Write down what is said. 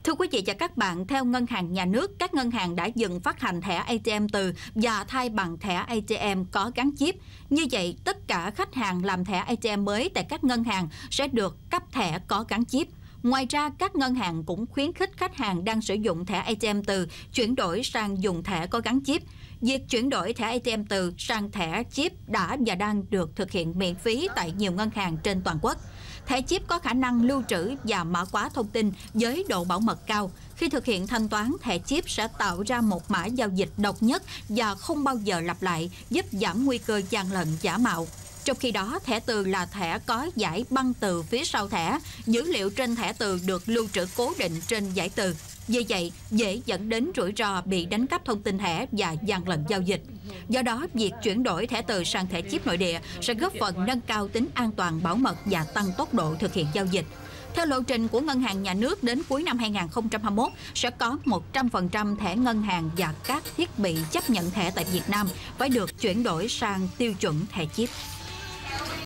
Thưa quý vị và các bạn, theo Ngân hàng Nhà nước, các ngân hàng đã dừng phát hành thẻ ATM từ và thay bằng thẻ ATM có gắn chip. Như vậy, tất cả khách hàng làm thẻ ATM mới tại các ngân hàng sẽ được cấp thẻ có gắn chip. Ngoài ra, các ngân hàng cũng khuyến khích khách hàng đang sử dụng thẻ ATM từ chuyển đổi sang dùng thẻ có gắn chip. Việc chuyển đổi thẻ ATM từ sang thẻ chip đã và đang được thực hiện miễn phí tại nhiều ngân hàng trên toàn quốc. Thẻ chip có khả năng lưu trữ và mã hóa thông tin với độ bảo mật cao. Khi thực hiện thanh toán, thẻ chip sẽ tạo ra một mã giao dịch độc nhất và không bao giờ lặp lại, giúp giảm nguy cơ gian lận giả mạo. Trong khi đó, thẻ từ là thẻ có dải băng từ phía sau thẻ. Dữ liệu trên thẻ từ được lưu trữ cố định trên dải từ. Vì vậy, dễ dẫn đến rủi ro bị đánh cắp thông tin thẻ và gian lận giao dịch. Do đó, việc chuyển đổi thẻ từ sang thẻ chip nội địa sẽ góp phần nâng cao tính an toàn bảo mật và tăng tốc độ thực hiện giao dịch. Theo lộ trình của Ngân hàng Nhà nước, đến cuối năm 2021 sẽ có 100% thẻ ngân hàng và các thiết bị chấp nhận thẻ tại Việt Nam phải được chuyển đổi sang tiêu chuẩn thẻ chip.